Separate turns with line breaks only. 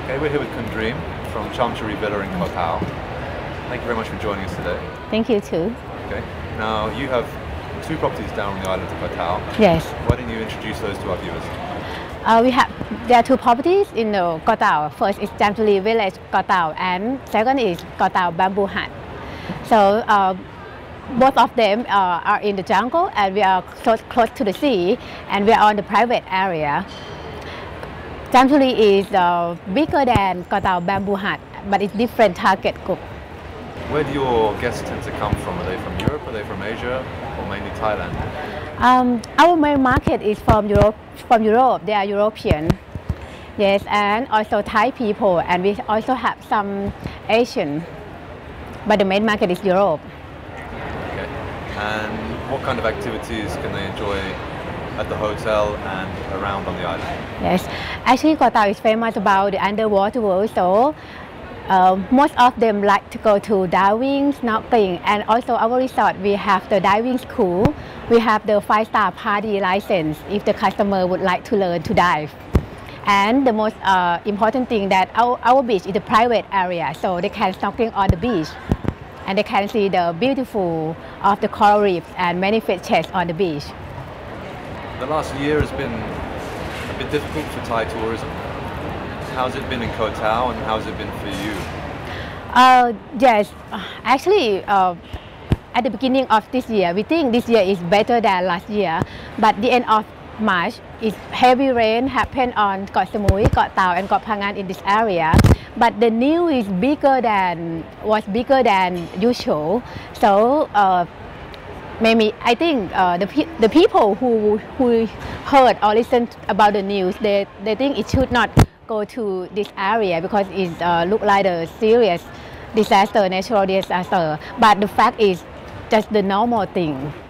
Okay, we're here with Khun Dream from Chamchuri Villa in Koh Tao. Thank you very much for joining us today.
Thank you too.
Okay, now you have two properties down on the island of Koh Tao.
Yes.
Why don't you introduce those to our viewers?
There are two properties in Koh Tao. First is Chamchuri Village Koh Tao, and second is Koh Tao Bamboo Hut. So both of them are in the jungle, and we are close to the sea, and we are on the private area. Chamchuri is bigger than Koh Tao Bamboo Hut, but it's different target group.
Where do your guests tend to come from? Are they from Europe, are they from Asia, or mainly Thailand?
Our main market is from Europe. They are European. Yes, and also Thai people, and we also have some Asian. But the main market is Europe.
Okay. And what kind of activities can they enjoy at the hotel and around on the island?
Yes, actually Koh Tao is famous about the underwater world, so most of them like to go to diving, snorkeling, and also our resort, we have the diving school. We have the 5-star party license if the customer would like to learn to dive. And the most important thing that our beach is a private area, so they can snorkeling on the beach. And they can see the beautiful of the coral reefs and many fishes on the beach.
The last year has been a bit difficult for Thai tourism. How's it been in Koh Tao and how's it been for you?
Yes, actually at the beginning of this year, we think this year is better than last year, but the end of March, heavy rain happened on Koh Samui, Koh Tao and Koh Phangan in this area. But the news was bigger than usual. So maybe I think the people who heard or listened about the news, they think it should not go to this area because it look like a serious disaster, natural disaster. But the fact is just the normal thing.